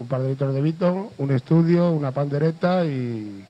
Un par de litros de Vito, un estudio, una pandereta y...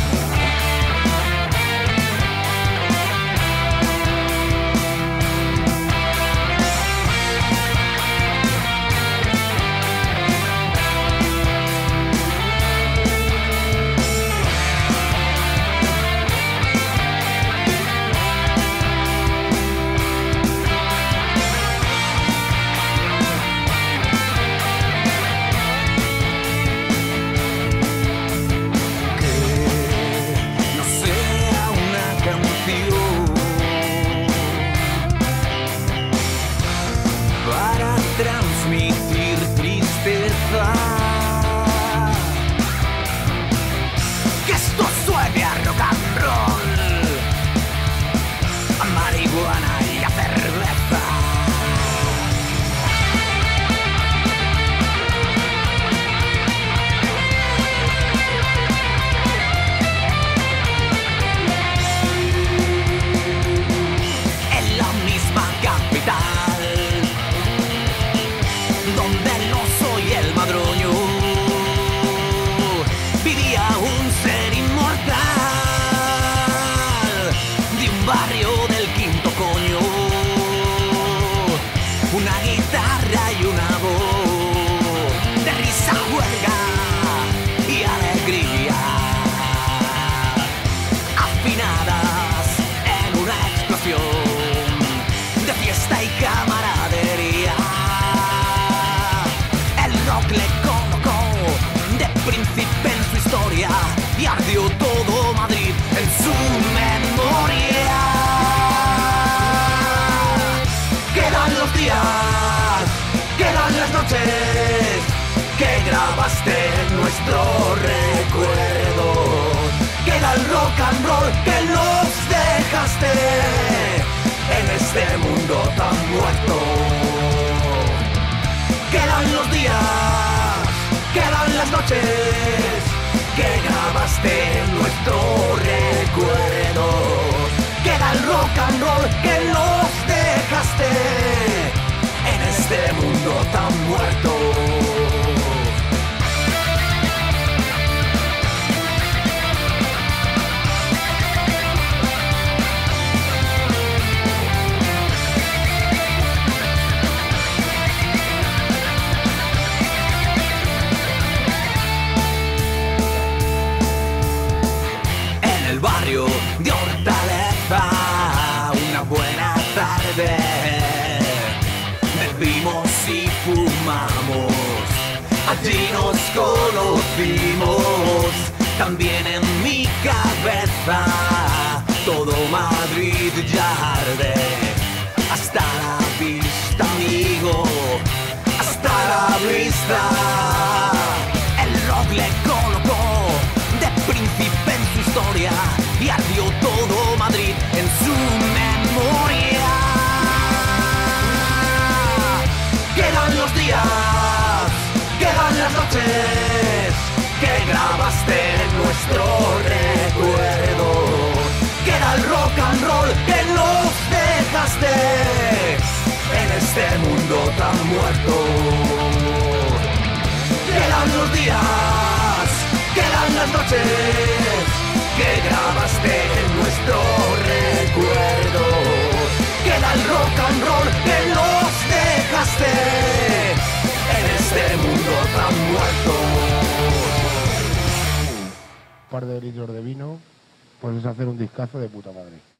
Transmitir tristeza, que esto suene a rock and roll, a marihuana y a cerveza. En la misma capital donde no soy el madroño, vivía un ser inmortal de un barrio del quinto coño, una guitarra y una voz de risa, juerga y alegría, afinadas en una explosión de fiesta y camaradería. Le colocó de príncipe en su historia y ardió todo Madrid en su memoria. Quedan los días, quedan las noches que grabaste en nuestro recuerdo. Queda el rock and roll que nos dejaste en este mundo tan muerto. Quedan los días, quedan las noches que grabaste en nuestro recuerdo. Queda el rock and roll que nos dejaste en este mundo tan muerto. Barrio de Hortaleza, una buena tarde, bebimos y fumamos, allí nos conocimos, también en mi cabeza, todo Madrid ya arde, hasta la vista amigo, hasta la vista, el rock le colocó de príncipe en su historia y ardió todo Madrid en su memoria. Quedan los días, quedan las noches que grabaste en nuestro recuerdo. Queda el rock and roll que nos dejaste en este mundo tan muerto. Quedan los días, quedan las noches que grabaste en nuestro recuerdo. Queda el rock and roll que nos dejaste en este mundo tan muerto. Un par de litros de vino, puedes hacer un discazo de puta madre.